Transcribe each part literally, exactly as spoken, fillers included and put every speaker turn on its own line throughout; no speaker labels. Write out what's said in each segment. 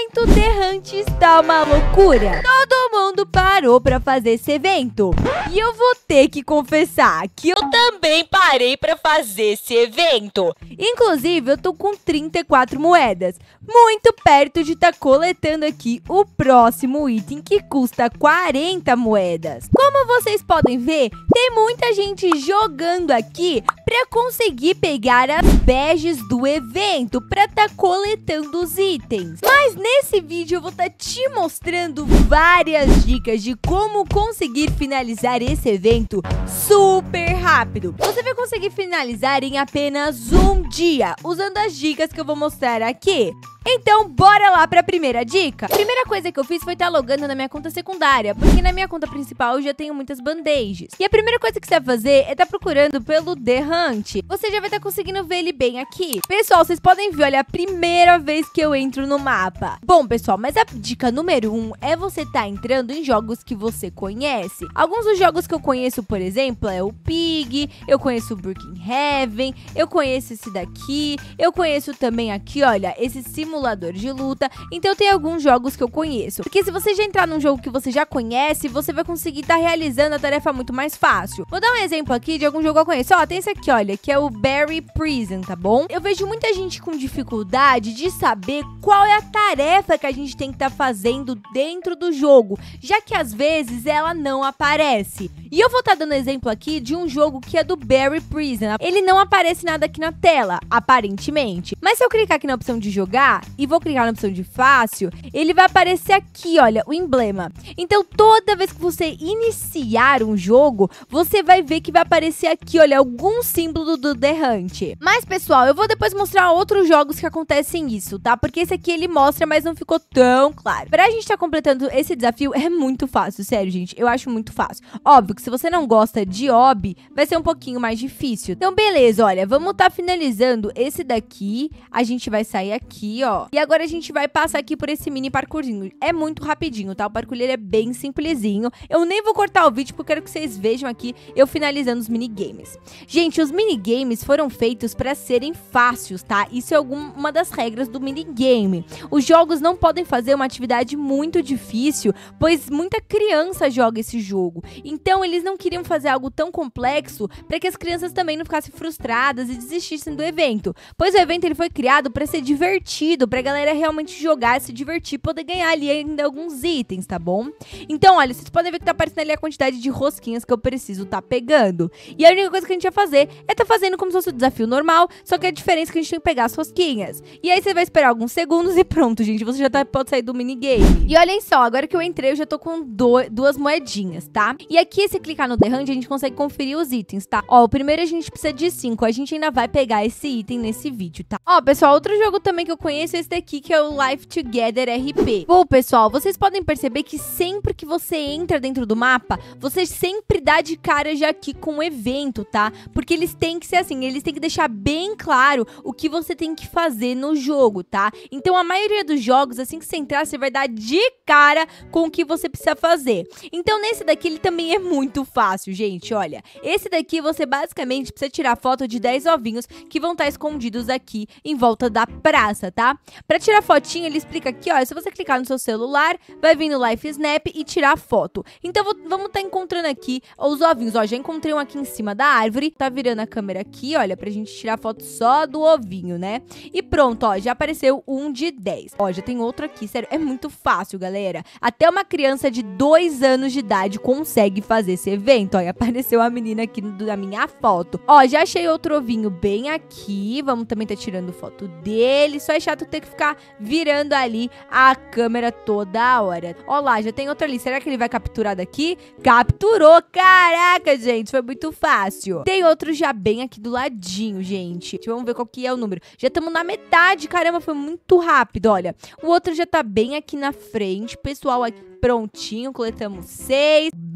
evento The Hunt está uma loucura. Todo mundo parou pra fazer esse evento. E eu vou ter que confessar que eu também parei pra fazer esse evento. Inclusive, eu tô com trinta e quatro moedas. Muito perto de estar tá coletando aqui o próximo item que custa quarenta moedas. Como vocês podem ver, tem muita gente jogando aqui para conseguir pegar as badges do evento para estar tá coletando os itens. Mas nesse vídeo eu vou estar tá te mostrando várias dicas de como conseguir finalizar esse evento super rápido. Você vai conseguir finalizar em apenas um dia, usando as dicas que eu vou mostrar aqui. Então, bora lá para a primeira dica. A primeira coisa que eu fiz foi estar tá logando na minha conta secundária, porque na minha conta principal eu já tenho muitas bandages. E a primeira coisa que você vai fazer é estar tá procurando pelo The Hunt. Você já vai estar tá conseguindo ver ele bem aqui. Pessoal, vocês podem ver, olha, a primeira vez que eu entro no mapa. Bom, pessoal, mas a dica número um é você estar tá entrando em jogos que você conhece. Alguns dos jogos que eu conheço, por exemplo, é o Pig, eu conheço o Brookhaven, eu conheço esse daqui, eu conheço também aqui, olha, esse simulador de luta. Então tem alguns jogos que eu conheço, porque se você já entrar num jogo que você já conhece, você vai conseguir estar tá realizando a tarefa muito mais fácil. Vou dar um exemplo aqui de algum jogo que eu conheço. Ó, tem esse aqui, olha, que é o Berry Prison, tá bom? Eu vejo muita gente com dificuldade de saber qual é a tarefa que a gente tem que estar tá fazendo dentro do jogo, já que às vezes ela não aparece. E eu vou estar tá dando exemplo aqui de um jogo que é do Berry Prison. Ele não aparece nada aqui na tela, aparentemente. Mas se eu clicar aqui na opção de jogar e vou clicar na opção de fácil, ele vai aparecer aqui, olha, o emblema. Então, toda vez que você iniciar um jogo, você vai ver que vai aparecer aqui, olha, algum símbolo do The Hunt. Mas, pessoal, eu vou depois mostrar outros jogos que acontecem isso, tá? Porque esse aqui ele mostra, mas não ficou tão claro. Pra gente estar completando esse desafio, é muito fácil, sério, gente. Eu acho muito fácil. Óbvio que se você não gosta de hobby, vai ser um pouquinho mais difícil. Então, beleza, olha, vamos estar finalizando esse daqui. A gente vai sair aqui, ó. E agora a gente vai passar aqui por esse mini parkourzinho. É muito rapidinho, tá? O parkour ele é bem simplesinho. Eu nem vou cortar o vídeo porque eu quero que vocês vejam aqui eu finalizando os minigames. Gente, os minigames foram feitos para serem fáceis, tá? Isso é algum, uma das regras do minigame. Os jogos não podem fazer uma atividade muito difícil, pois muita criança joga esse jogo. Então, eles não queriam fazer algo tão complexo para que as crianças também não ficassem frustradas e desistissem do evento. Pois o evento ele foi criado para ser divertido, pra galera realmente jogar, se divertir, poder ganhar ali ainda alguns itens, tá bom? Então, olha, vocês podem ver que tá aparecendo ali a quantidade de rosquinhas que eu preciso tá pegando. E a única coisa que a gente vai fazer é tá fazendo como se fosse o desafio normal, só que a diferença é que a gente tem que pegar as rosquinhas. E aí você vai esperar alguns segundos e pronto, gente, você já tá, pode sair do minigame. E olhem só, agora que eu entrei, eu já tô com do, duas moedinhas, tá? E aqui, se clicar no The Hunt, a gente consegue conferir os itens, tá? Ó, o primeiro a gente precisa de cinco, a gente ainda vai pegar esse item nesse vídeo, tá? Ó, pessoal, outro jogo também que eu conheço é esse daqui, que é o Life Together R P. Bom, pessoal, vocês podem perceber que sempre que você entra dentro do mapa, você sempre dá de cara já aqui com o evento, tá? Porque eles têm que ser assim, eles têm que deixar bem claro o que você tem que fazer no jogo, tá? Então, a maioria dos jogos, assim que você entrar, você vai dar de cara com o que você precisa fazer. Então, nesse daqui, ele também é muito fácil, gente, olha. Esse daqui, você basicamente precisa tirar foto de dez ovinhos que vão estar escondidos aqui em volta da praça, tá? Pra tirar fotinho, ele explica aqui, ó, se você clicar no seu celular, vai vir no Life Snap e tirar foto. Então, vou, vamos estar tá encontrando aqui os ovinhos, ó, já encontrei um aqui em cima da árvore, tá virando a câmera aqui, olha, pra gente tirar foto só do ovinho, né? E pronto, ó, já apareceu um de dez. Ó, já tem outro aqui, sério, é muito fácil, galera. Até uma criança de dois anos de idade consegue fazer esse evento, ó, e apareceu a menina aqui na minha foto. Ó, já achei outro ovinho bem aqui, vamos também tá tirando foto dele, só é chato ter que ficar virando ali a câmera toda hora. Ó lá, já tem outro ali. Será que ele vai capturar daqui? Capturou! Caraca, gente, foi muito fácil. Tem outro já bem aqui do ladinho, gente. Vamos ver qual que é o número. Já estamos na metade, caramba, foi muito rápido, olha. O outro já tá bem aqui na frente, pessoal, aqui prontinho, coletamos seis.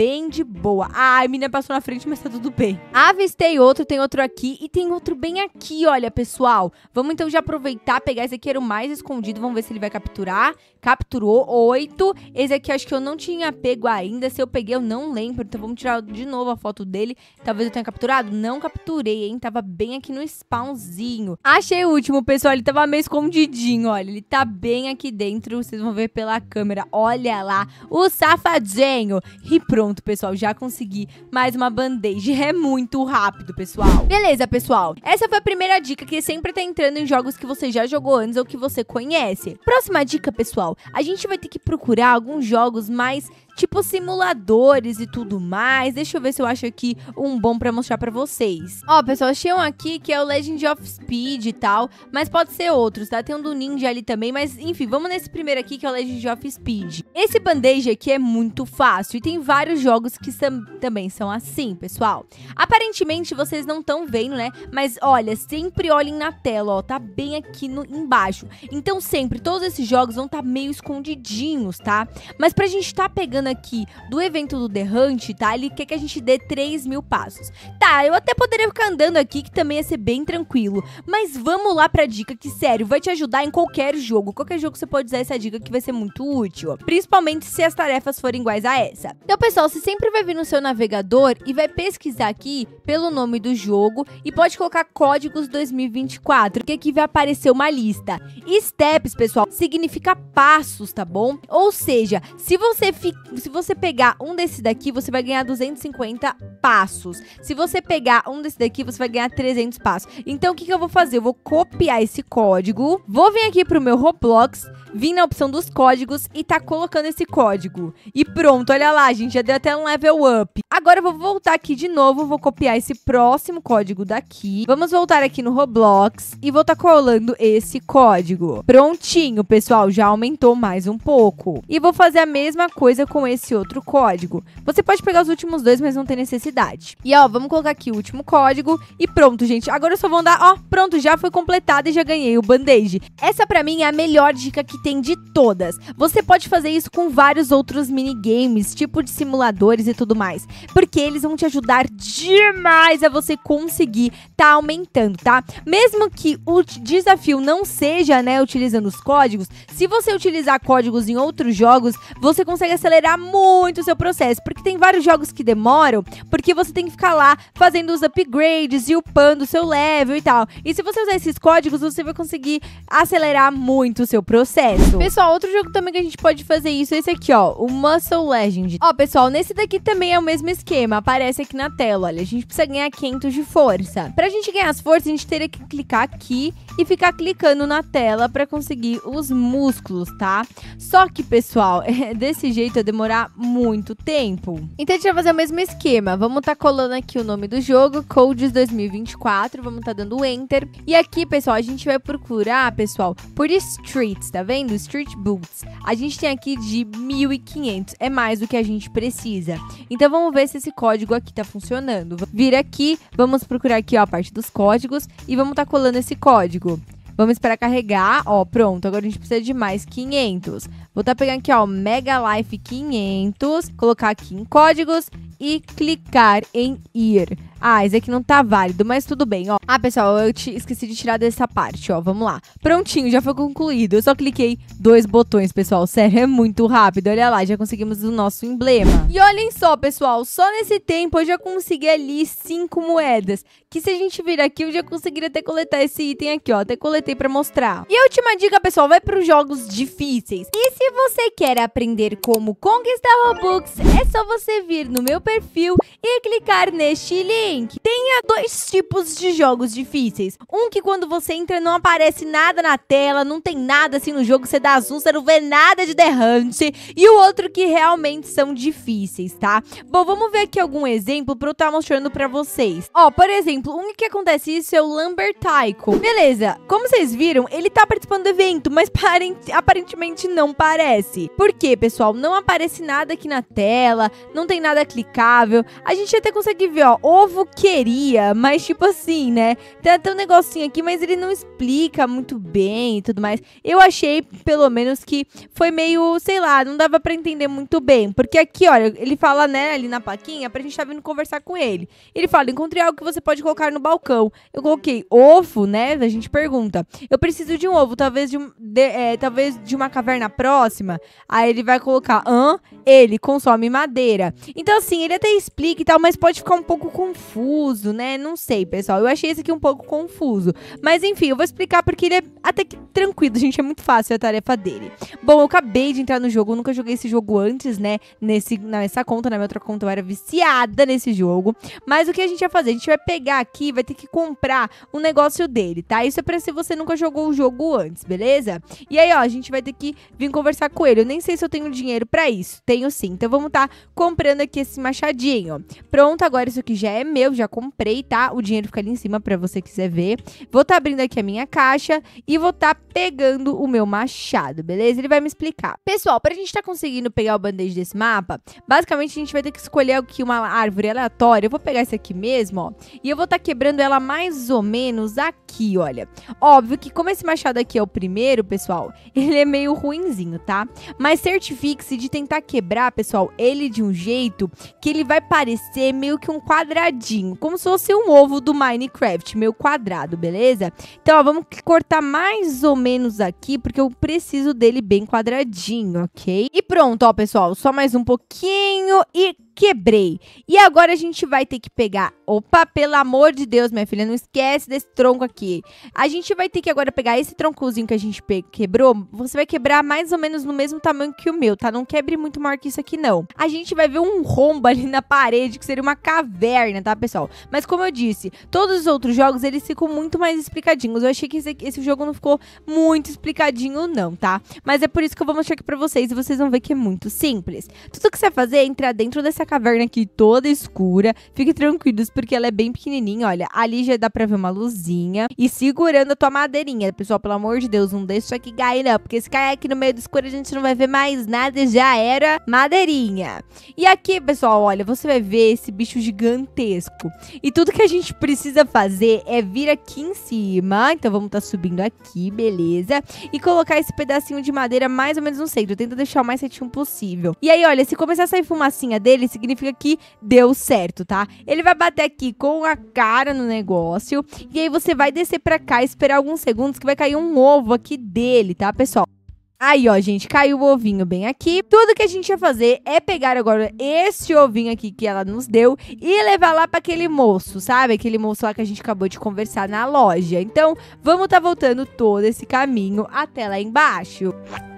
bem de boa. Ai, a menina passou na frente, mas tá tudo bem. Avistei outro, tem outro aqui e tem outro bem aqui, olha, pessoal. Vamos então já aproveitar, pegar esse aqui, era o mais escondido. Vamos ver se ele vai capturar. Capturou, oito. Esse aqui acho que eu não tinha pego ainda. Se eu peguei, eu não lembro. Então vamos tirar de novo a foto dele. Talvez eu tenha capturado. Não capturei, hein? Tava bem aqui no spawnzinho. Achei o último, pessoal. Ele tava meio escondidinho, olha. Ele tá bem aqui dentro. Vocês vão ver pela câmera. Olha lá, o safadinho. E pronto, pessoal. Já consegui mais uma band-aid. É muito rápido, pessoal. Beleza, pessoal. Essa foi a primeira dica, que sempre tá entrando em jogos que você já jogou antes ou que você conhece. Próxima dica, pessoal. A gente vai ter que procurar alguns jogos mais tipo simuladores e tudo mais. Deixa eu ver se eu acho aqui um bom pra mostrar pra vocês. Ó, pessoal, achei um aqui que é o Legend of Speed e tal, mas pode ser outros, tá? Tem um do Ninja ali também, mas enfim, vamos nesse primeiro aqui que é o Legend of Speed. Esse band-aid aqui é muito fácil e tem vários jogos que são, também são assim, pessoal. Aparentemente vocês não estão vendo, né? Mas olha, sempre olhem na tela, ó, tá bem aqui no, embaixo. Então sempre, todos esses jogos vão estar tá meio escondidinhos, tá? Mas pra gente tá pegando aqui do evento do The Hunt, tá? Ele quer que a gente dê três mil passos. Tá, eu até poderia ficar andando aqui, que também ia ser bem tranquilo. Mas vamos lá pra dica, que sério, vai te ajudar em qualquer jogo. Qualquer jogo você pode usar essa dica que vai ser muito útil. Principalmente se as tarefas forem iguais a essa. Então, pessoal, você sempre vai vir no seu navegador e vai pesquisar aqui pelo nome do jogo e pode colocar códigos dois mil e vinte e quatro, que aqui vai aparecer uma lista. Steps, pessoal, significa passos, tá bom? Ou seja, se você fica Se você pegar um desse daqui, você vai ganhar duzentos e cinquenta passos. Se você pegar um desse daqui, você vai ganhar trezentos passos. Então, o que, que eu vou fazer? Eu vou copiar esse código, vou vir aqui pro meu Roblox, vir na opção dos códigos e tá colocando esse código. E pronto, olha lá, gente, já deu até um level up. Agora eu vou voltar aqui de novo, vou copiar esse próximo código daqui. Vamos voltar aqui no Roblox e vou tá colando esse código. Prontinho, pessoal, já aumentou mais um pouco. E vou fazer a mesma coisa com esse outro código. Você pode pegar os últimos dois, mas não tem necessidade. E ó, vamos colocar aqui o último código e pronto, gente. Agora eu só vou andar, ó, pronto, já foi completado e já ganhei o band-aid. Essa pra mim é a melhor dica que tem de todas. Você pode fazer isso com vários outros minigames, tipo de simuladores e tudo mais, porque eles vão te ajudar demais a você conseguir tá aumentando, tá? Mesmo que o desafio não seja, né, utilizando os códigos, se você utilizar códigos em outros jogos, você consegue acelerar muito o seu processo, porque tem vários jogos que demoram, porque você tem que ficar lá fazendo os upgrades e upando o seu level e tal. E se você usar esses códigos, você vai conseguir acelerar muito o seu processo. Pessoal, outro jogo também que a gente pode fazer isso é esse aqui, ó, o Muscle Legend. Ó, pessoal, nesse daqui também é o mesmo esquema, aparece aqui na tela, olha, a gente precisa ganhar quinhentos de força. Pra gente ganhar as forças, a gente teria que clicar aqui e ficar clicando na tela pra conseguir os músculos, tá? Só que, pessoal, desse jeito ia demorar muito tempo. Então a gente vai fazer o mesmo esquema. Vamos tá colando aqui o nome do jogo, Codes dois mil e vinte e quatro, vamos tá dando Enter. E aqui, pessoal, a gente vai procurar, pessoal, por Streets, tá vendo? Street Boots. A gente tem aqui de mil e quinhentos, é mais do que a gente precisa. Então vamos ver se esse código aqui tá funcionando. Vir aqui, vamos procurar aqui, ó, a parte dos códigos e vamos tá colando esse código. Vamos esperar carregar, ó, pronto, agora a gente precisa de mais quinhentos. Vou tá pegando aqui, ó, Mega Life quinhentos, colocar aqui em códigos e clicar em ir. Ah, esse aqui não tá válido, mas tudo bem, ó. Ah, pessoal, eu te esqueci de tirar dessa parte, ó, vamos lá. Prontinho, já foi concluído. Eu só cliquei dois botões, pessoal, sério, é muito rápido. Olha lá, já conseguimos o nosso emblema. E olhem só, pessoal, só nesse tempo eu já consegui ali cinco moedas, que se a gente vir aqui, eu já conseguiria até coletar esse item aqui, ó, até coletei pra mostrar. E a última dica, pessoal, vai pros jogos difíceis. E se você quer aprender como conquistar Robux, é só você vir no meu perfil e clicar neste link. Tem dois tipos de jogos difíceis. Um que quando você entra não aparece nada na tela, não tem nada assim no jogo, você dá zoom, você não vê nada de The Hunt. E o outro que realmente são difíceis, tá? Bom, vamos ver aqui algum exemplo pra eu estar mostrando pra vocês. Ó, por exemplo, um que acontece isso é o Lumber Tycoon. Beleza, como vocês viram, ele tá participando do evento, mas aparentemente não parece. Por quê, pessoal? Não aparece nada aqui na tela, não tem nada clicável. A gente até consegue ver, ó, ovo eu queria, mas tipo assim, né? Tem até um negocinho aqui, mas ele não explica muito bem e tudo mais. Eu achei, pelo menos, que foi meio, sei lá, não dava pra entender muito bem. Porque aqui, olha, ele fala, né, ali na plaquinha, pra gente tá vindo conversar com ele. Ele fala, encontrei algo que você pode colocar no balcão. Eu coloquei ovo, né? A gente pergunta. Eu preciso de um ovo, talvez de, um, de, é, talvez de uma caverna próxima. Aí ele vai colocar, hã? Ele consome madeira. Então, assim, ele até explica e tal, mas pode ficar um pouco confuso, né? Não sei, pessoal. Eu achei esse aqui um pouco confuso. Mas, enfim, eu vou explicar porque ele é até que tranquilo, gente. É muito fácil a tarefa dele. Bom, eu acabei de entrar no jogo. Eu nunca joguei esse jogo antes, né? Nesse, nessa conta, na minha outra conta, eu era viciada nesse jogo. Mas o que a gente vai fazer? A gente vai pegar aqui, vai ter que comprar um negócio dele, tá? Isso é pra se você nunca jogou o jogo antes, beleza? E aí, ó, a gente vai ter que vir conversar com ele. Eu nem sei se eu tenho dinheiro pra isso. Tenho sim. Então, vamos tá comprando aqui esse machadinho. Pronto, agora isso aqui já é meu, já comprei, tá? O dinheiro fica ali em cima pra você quiser ver. Vou tá abrindo aqui a minha caixa e vou tá pegando o meu machado, beleza? Ele vai me explicar. Pessoal, pra gente tá conseguindo pegar o band-aid desse mapa, basicamente a gente vai ter que escolher aqui uma árvore aleatória. Eu vou pegar essa aqui mesmo, ó, e eu vou tá quebrando ela mais ou menos aqui, olha. Óbvio que como esse machado aqui é o primeiro, pessoal, ele é meio ruinzinho, tá? Mas certifique-se de tentar quebrar, pessoal, ele de um jeito que ele vai parecer meio que um quadradinho, como se fosse um ovo do Minecraft, meio quadrado, beleza? Então, ó, vamos cortar mais ou menos aqui, porque eu preciso dele bem quadradinho, ok? E pronto, ó, pessoal, só mais um pouquinho e quebrei. E agora a gente vai ter que pegar... Opa, pelo amor de Deus, minha filha, não esquece desse tronco aqui. A gente vai ter que agora pegar esse troncozinho que a gente quebrou. Você vai quebrar mais ou menos no mesmo tamanho que o meu, tá? Não quebre muito maior que isso aqui, não. A gente vai ver um rombo ali na parede, que seria uma caverna, tá, pessoal? Mas como eu disse, todos os outros jogos, eles ficam muito mais explicadinhos. Eu achei que esse, esse jogo não ficou muito explicadinho, não, tá? Mas é por isso que eu vou mostrar aqui pra vocês e vocês vão ver que é muito simples. Tudo que você vai fazer é entrar dentro dessa caverna aqui toda escura. Fiquem tranquilos, porque ela é bem pequenininha, olha. Ali já dá pra ver uma luzinha. E segurando a tua madeirinha. Pessoal, pelo amor de Deus, não deixa isso aqui cair, não. Porque se cair aqui no meio do escuro, a gente não vai ver mais nada. Já era madeirinha. E aqui, pessoal, olha, você vai ver esse bicho gigantesco. E tudo que a gente precisa fazer é vir aqui em cima. Então, vamos tá subindo aqui, beleza? E colocar esse pedacinho de madeira mais ou menos no centro. Tenta deixar o mais certinho possível. E aí, olha, se começar a sair fumacinha dele, significa que deu certo, tá? Ele vai bater aqui com a cara no negócio. E aí você vai descer pra cá e esperar alguns segundos que vai cair um ovo aqui dele, tá, pessoal? Aí, ó, gente, caiu o ovinho bem aqui. Tudo que a gente vai fazer é pegar agora esse ovinho aqui que ela nos deu e levar lá pra aquele moço, sabe? Aquele moço lá que a gente acabou de conversar na loja. Então, vamos tá voltando todo esse caminho até lá embaixo.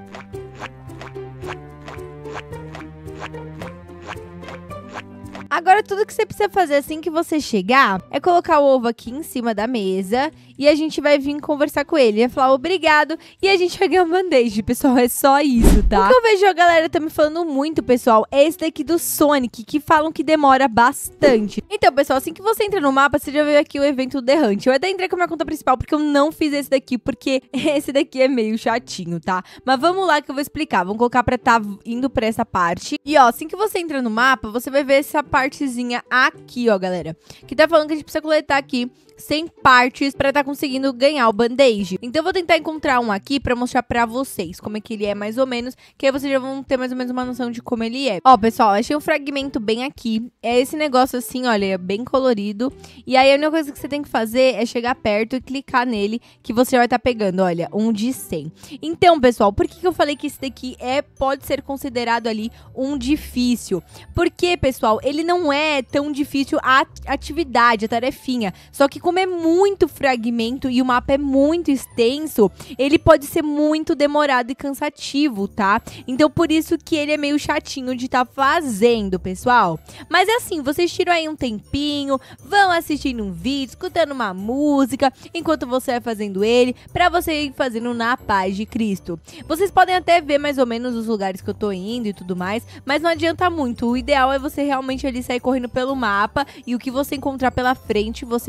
Agora, tudo que você precisa fazer assim que você chegar é colocar o ovo aqui em cima da mesa e a gente vai vir conversar com ele. Vai falar obrigado e a gente vai ganhar um band-aid, pessoal. É só isso, tá? O que eu vejo a galera tá me falando muito, pessoal, é esse daqui do Sonic, que falam que demora bastante. Então, pessoal, assim que você entra no mapa, você já vê aqui o evento The Hunt. Eu até entrei com a minha conta principal porque eu não fiz esse daqui, porque esse daqui é meio chatinho, tá? Mas vamos lá que eu vou explicar. Vamos colocar pra tá indo pra essa parte. E, ó, assim que você entra no mapa, você vai ver essa parte partezinha aqui, ó, galera, que tá falando que a gente precisa coletar aqui cem partes pra tá conseguindo ganhar o band-aid. Então eu vou tentar encontrar um aqui pra mostrar pra vocês como é que ele é mais ou menos, que aí vocês já vão ter mais ou menos uma noção de como ele é. Ó, pessoal, achei um fragmento bem aqui. É esse negócio assim, olha, é bem colorido. E aí a única coisa que você tem que fazer é chegar perto e clicar nele, que você vai tá pegando, olha, um de cem. Então, pessoal, por que que eu falei que esse daqui é, pode ser considerado ali um difícil? Porque, pessoal, ele não é tão difícil a atividade, a tarefinha. Só que como é muito fragmento e o mapa é muito extenso, ele pode ser muito demorado e cansativo, tá? Então, por isso que ele é meio chatinho de tá fazendo, pessoal. Mas é assim, vocês tiram aí um tempinho, vão assistindo um vídeo, escutando uma música, enquanto você vai fazendo ele, pra você ir fazendo na paz de Cristo. Vocês podem até ver mais ou menos os lugares que eu tô indo e tudo mais, mas não adianta muito. O ideal é você realmente ali sair correndo pelo mapa e o que você encontrar pela frente, você coleta.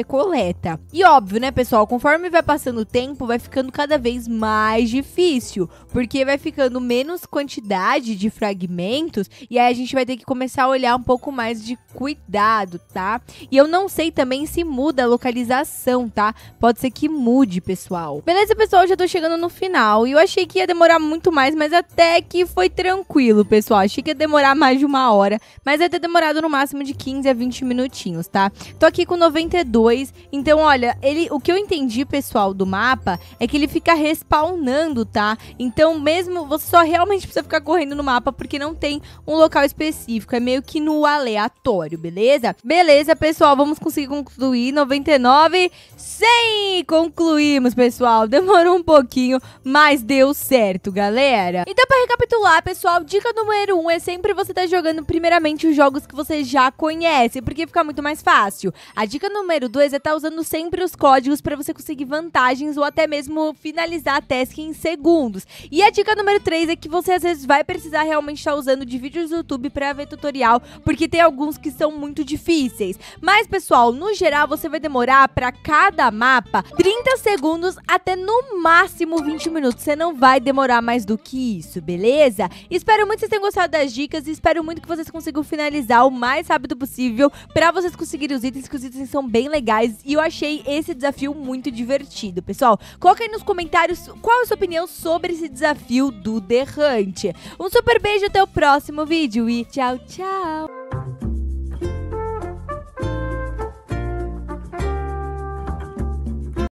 correta. E óbvio, né, pessoal, conforme vai passando o tempo, vai ficando cada vez mais difícil, porque vai ficando menos quantidade de fragmentos e aí a gente vai ter que começar a olhar um pouco mais de cuidado, tá? E eu não sei também se muda a localização, tá? Pode ser que mude, pessoal. Beleza, pessoal? Já tô chegando no final e eu achei que ia demorar muito mais, mas até que foi tranquilo, pessoal. Achei que ia demorar mais de uma hora, mas ia ter demorado no máximo de quinze a vinte minutinhos, tá? Tô aqui com noventa e dois, então, olha, ele, o que eu entendi, pessoal, do mapa é que ele fica respawnando, tá? Então, mesmo, você só realmente precisa ficar correndo no mapa porque não tem um local específico, é meio que no aleatório, beleza? Beleza, pessoal, vamos conseguir concluir. Noventa e nove, cem! Concluímos, pessoal. Demorou um pouquinho, mas deu certo, galera. Então, pra recapitular, pessoal, dica número um é sempre você estar jogando primeiramente os jogos que você já conhece, porque fica muito mais fácil. A dica número dois é estar usando sempre os códigos para você conseguir vantagens ou até mesmo finalizar a task em segundos. E a dica número três é que você às vezes vai precisar realmente estar usando de vídeos do YouTube para ver tutorial, porque tem alguns que são muito difíceis. Mas, pessoal, no geral você vai demorar para cada mapa trinta segundos até no máximo vinte minutos. Você não vai demorar mais do que isso, beleza? Espero muito que vocês tenham gostado das dicas e espero muito que vocês consigam finalizar o mais rápido possível para vocês conseguirem os itens, que os itens são bem legais e eu achei esse desafio muito divertido, pessoal. Coloca aí nos comentários qual é a sua opinião sobre esse desafio do The Hunt. Um super beijo, até o próximo vídeo e tchau, tchau!